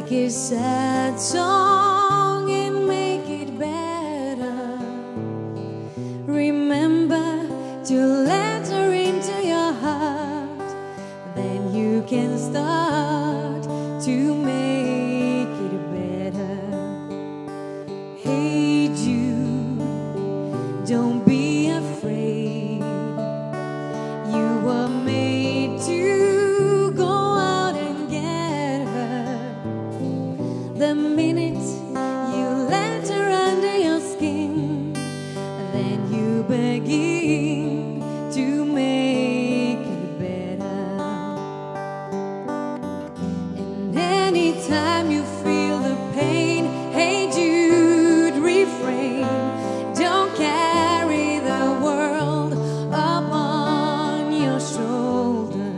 Take a sad song and make it better. Remember to let her into your heart. Then you can start to make it better. Hey Jude, don't be afraid. You were made to go out and get her. The minute you let her under your skin, then you begin to make it better. And anytime you feel the pain, hey Jude, refrain. Don't carry the world upon your shoulder.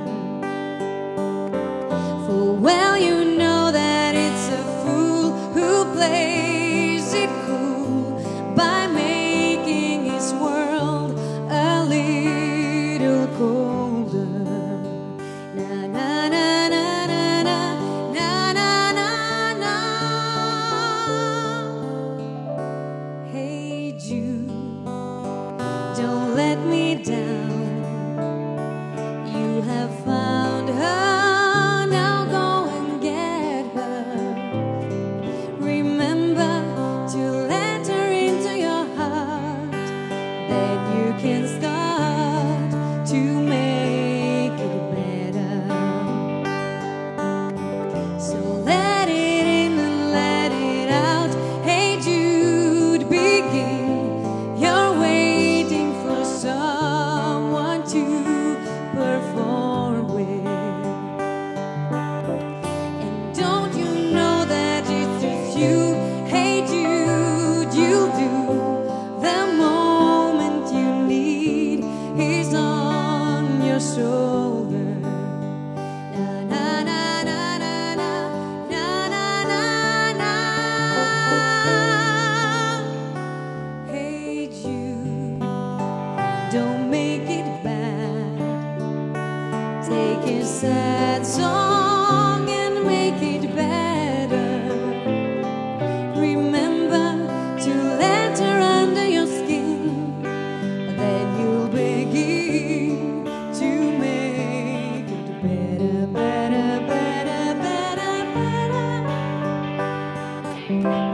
For well you know that it's a fool who plays it cool by making his world a little colder. Na na na na na na na na na. Hey Jude, don't let me down. You have found her, now go and get her. Remember to let her into your heart. Then you can start to make it better. So let it in and let it out. Hey Jude, begin. You're waiting for someone to perform with. And don't you know that it's just you? Hey Jude, you'll do the moment you need is on your shoulder. Na na na na na na na na na. Hey Jude, don't make it bad. Take a sad song and make it better. Remember to let her under your skin. Then you'll begin to make it better, better, better, better, better.